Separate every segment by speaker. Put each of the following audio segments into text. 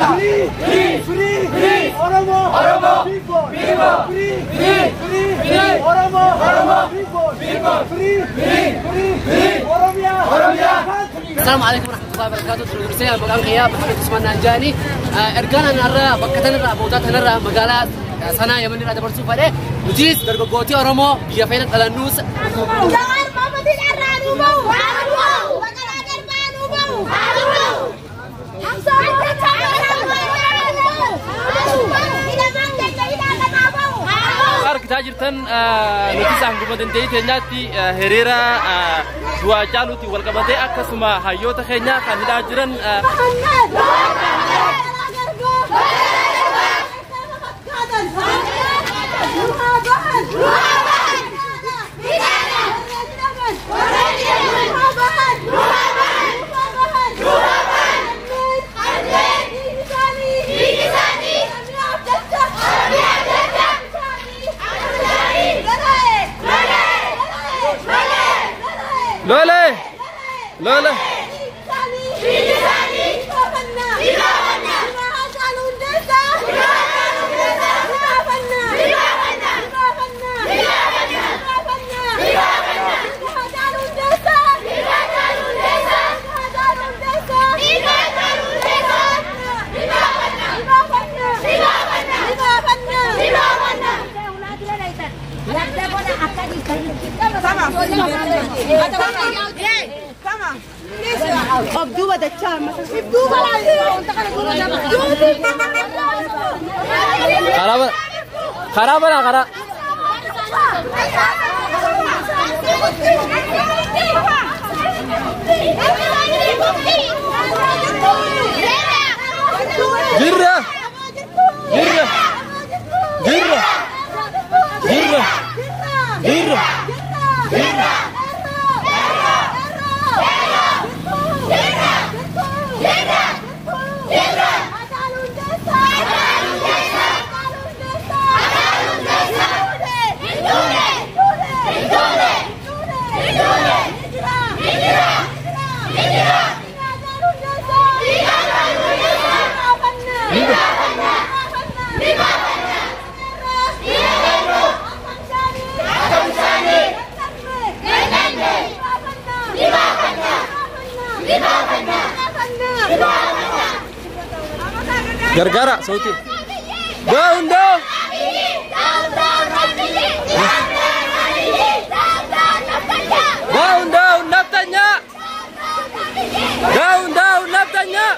Speaker 1: السلام عليكم ورحمة الله وبركاته. ترجمة بقام غياب محمد عثمان نجاني. إرجانا نرى بكتنا نرى بوتات نرى مقالات سنة يمني راد برسو فله. وجيس درجوتي أرمو بيفعل على النوس. Kita jirtan notisa angguman dendai ternyata Herrera dua jalur di walkabate akasuma hayota kenya kan tidak jiran Lola. Abdua da chama. Kharaban khara. Jirra. Gara-gara sauti. Down. Down naftanya. Down naftanya.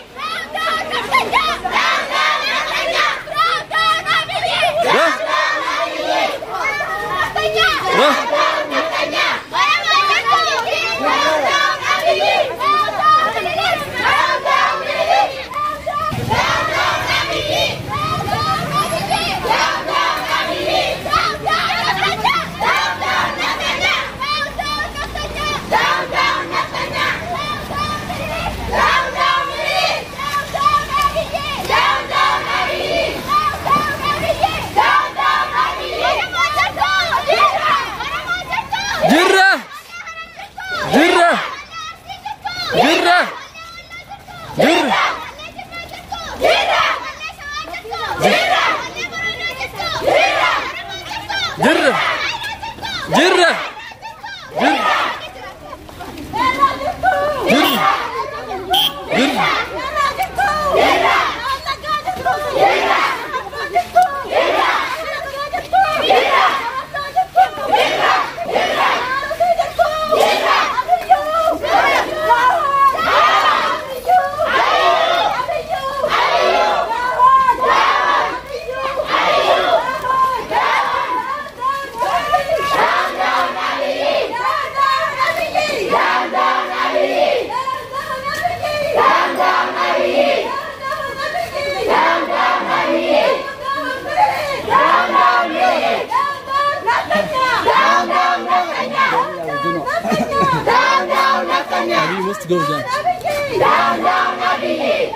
Speaker 2: go, John. Down, down, Abiy!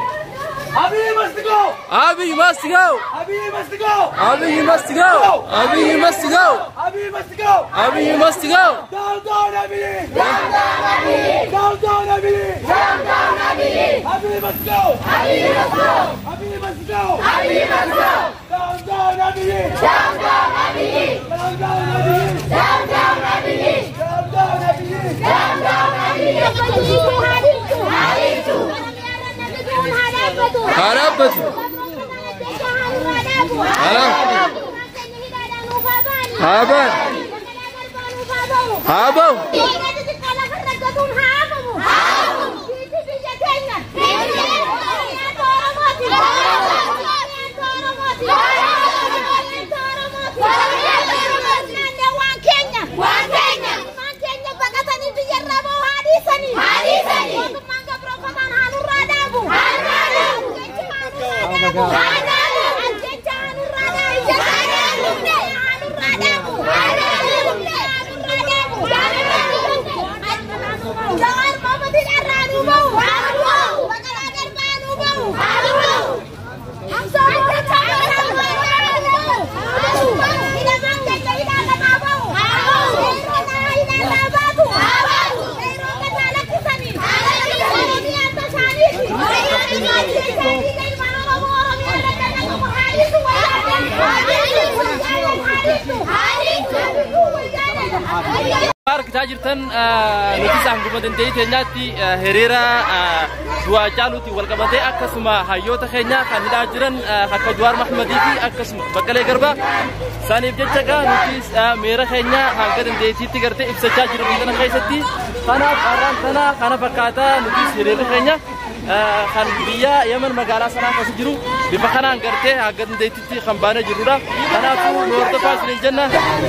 Speaker 2: Abiy must go!
Speaker 1: Abiy must go!
Speaker 2: Abiy must go!
Speaker 1: Abiy must go! Abiy must go!
Speaker 2: Abiy must go!
Speaker 1: Abiy must go!
Speaker 2: Down, down, Abiy! Down, down, Abiy! Down, down, Abiy! Down, down, Abiy! Abiy must go! Abiy must go! Abiy must go!
Speaker 3: Harapatu. Haban. Habau.
Speaker 4: Tajirtan nuti sanggup mendentai nyati Herrera dua jaluti walkabate akasuma hayota kenya kan hidajiran hakka Jawar Mahmadi fi akasuma bakale garba sanif jechaga nuti mera kenya hangga dendai tigarte ibsacha jiru bintana kaisati kana aran kana kana fakata nuti Herrera kenya kan biya Yaman magala sana kasu jiru bifakana angarte hangga dendai titi khambana jirura kana tu norta fasilin janna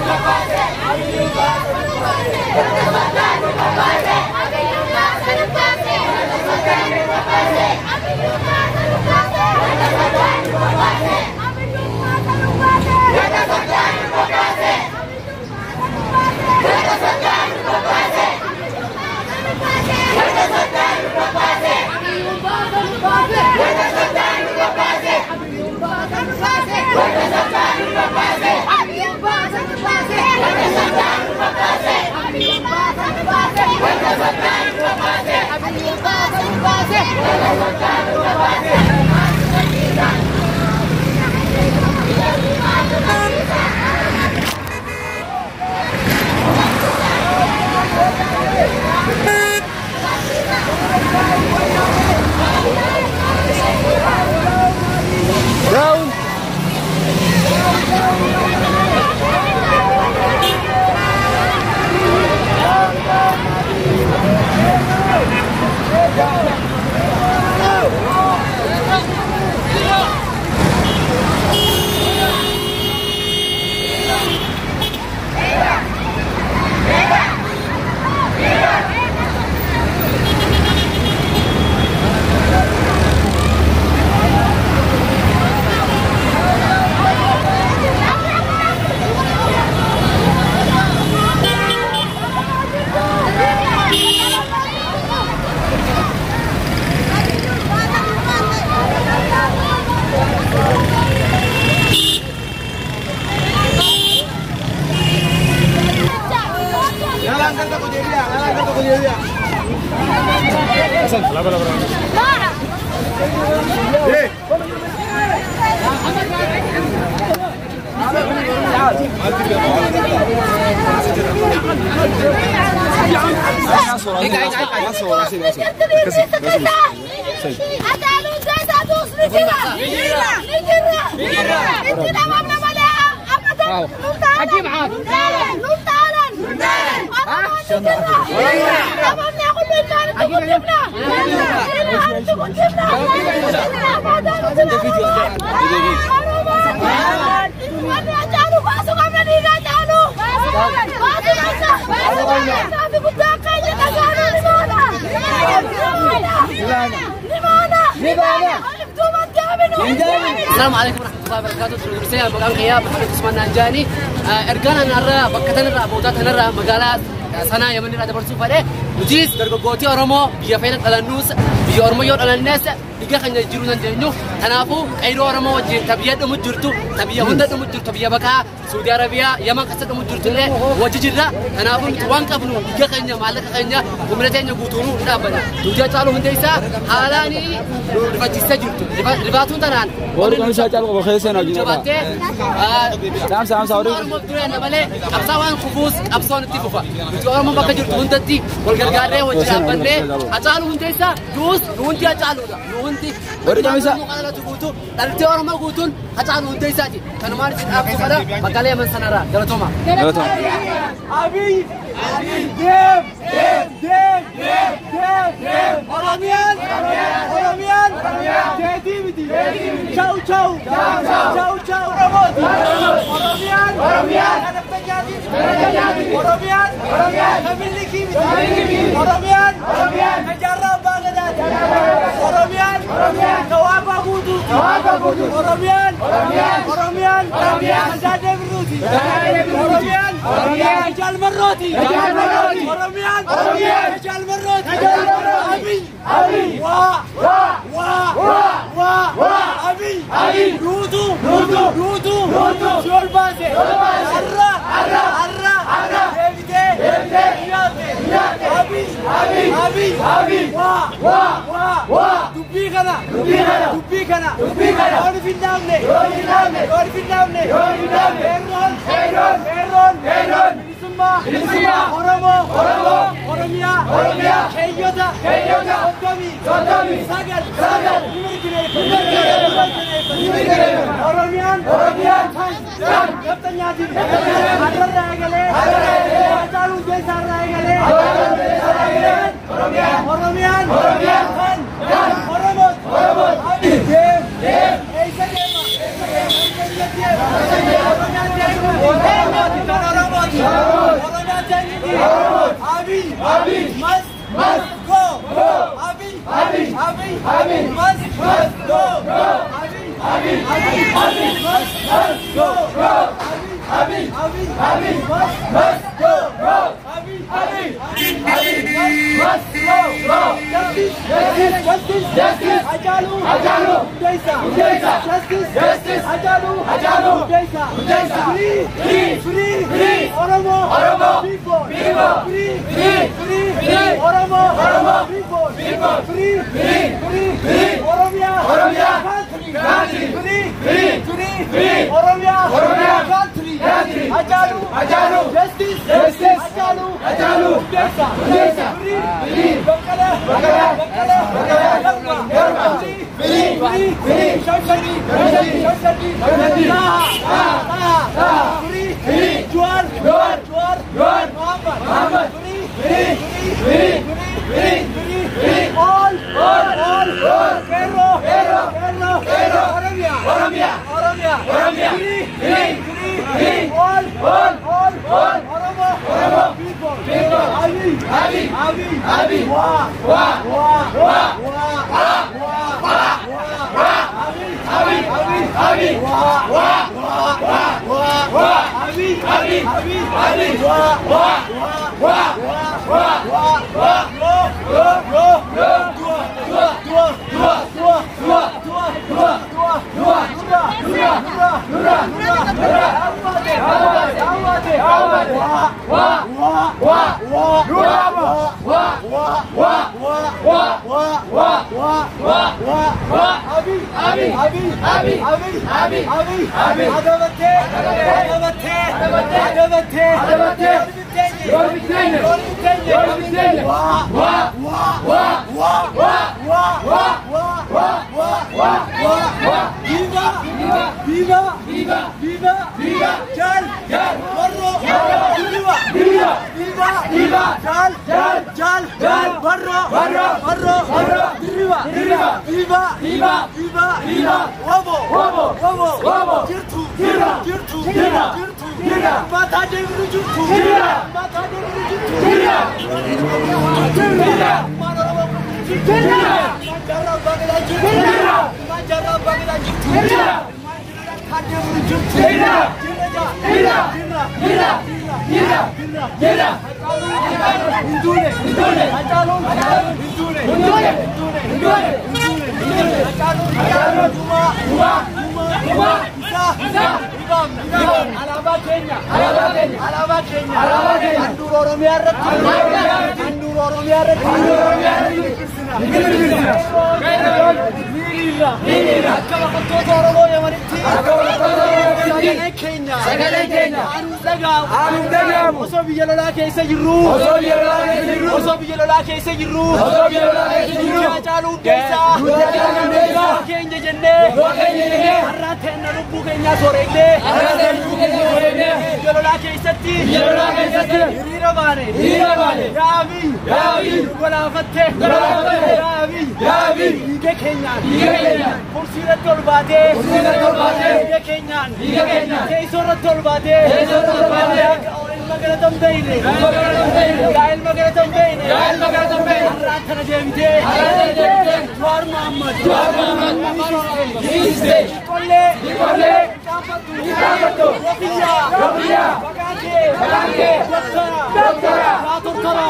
Speaker 4: Down.
Speaker 1: السلام عليكم ورحمة الله وبركاته. تلوثية بقام غياب محمد عثمان نانجاني. إرجعنا نرى بكتنا نرى بوتات نرى مقالات سنة يمن نرى دبرسو فله. نجيس درجوتي أرمو بيفعل على الناس بيورمو يور على الناس بيجا خنجر جرونا جنو تنافو أيرو أرمو وجه تبيات مجرتو تبيا هندا مجرتو تبيا بكا سعودي عربية يمن كسر مجرتو له وجه جرا تنافو توان كابنو بيجا خنجر مالك خنجر ومرتين يقطونو نابنا توجه تعالو هندا إسا حالاني رفاجيستا جرتو رفاتون تنان
Speaker 3: Orang saya cakap bahasa saya nak jawab. Sama sorry.
Speaker 1: أنا مالي أبصوان خبوز أبصوان تيفوفا. orang mau pakai jurut hunti, kalau gara-gara wajib apa ni? Acalu hunti sah, dus hunti acalu dah. hundi
Speaker 3: Warri Jaamisa.
Speaker 1: Muqaalatu guutuu dhaltee Oromoo guutuun hacaan hundi isaati kanumaan isin dhaabdu kana magaalaa Yaman sanarraa galatoomaa.
Speaker 5: Abiy Dev Oromiyaan Deedimiti Ciao Oromiyaan Kanaftanyaati Oromiyaan Kamillikimiti Oromiyaan Najarraa Baagadaati Oromiyaan Kawaabaa Guutuuti Oromiyaan Kajaadee Birruuti Oromiyaan Jaalmarrooti Oromiyaan Jaalmarrooti Abiy Abiy Ruutu Siol baase Arra Deebitee Abiy dubbii kana Yoon finnaamne Heeroon Bilisummaa Oromiyaa Keeyyota Soddomii Sagal Oromiyaan Naftanyaati Hararraa eegalee Hacaaluu Geessaarraa eegalee Oromiyaan kan Oromooti eessa Abiy must go. Abiy must go. Abiy must go. Abiy must go. Justice. Hacaaluu Justice. Hacaaluu Free Oromo people. Free Oromo people. Free Oromia country. Free Oromia country. Hacaaluu Justice. Hacaaluu Free Bakkala Free Shashadi Free Juar Muhammad Free all Oromia Free all Oromo people Abiy Sagalee keenya. Aanuuf dhaga'amu. Osoo biyya lolaa keessa jirru. Osoo biyya lolaa keessa jirru. Caaluu keessaa. Keenya jennee. Har'aan teenna lubbuu keenyaa sooregnee. Biyya lolaa keessatti. Hiriira baane. Yaabii. Walaafattee. Yaabii. Dhiiga keenyaan. Kursiirratti ol baatee. Dhiiga keenyaan. Teessoorratti ol baatee. Ilma galatam beeyne. Ilma galatam beeyne. Har'aan tana deemtee. Jawaar Mohammad. Ikollee. Caaffattu. Roobiyyaa. Bagaangee. Doktara. Tortora.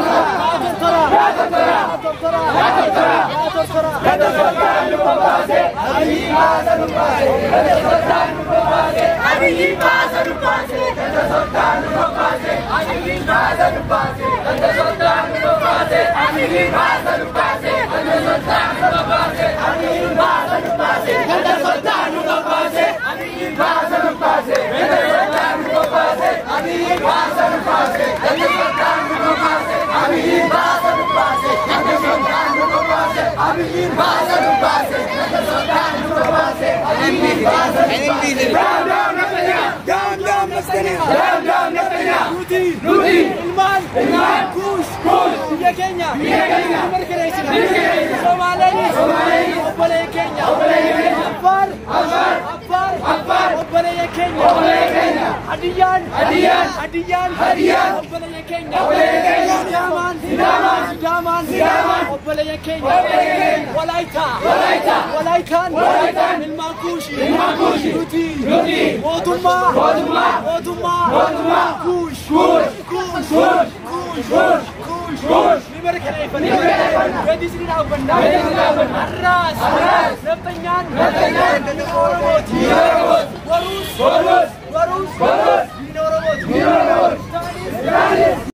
Speaker 5: Nuti ilmaan kuush biyya keenya mirkaneessina. Somaaleenis obbolee keenya. Affaar obbolee keenya. Hadiyyaan obbolee keenya. Sidaamaan obbolee keenya. Walaayitaan ilmaan kuushi. Nuti mootummaa kuush. Ni mirkaneeffannee. Gadi isin dhaabbanna. Har'aas nafxanyaan Oromooti.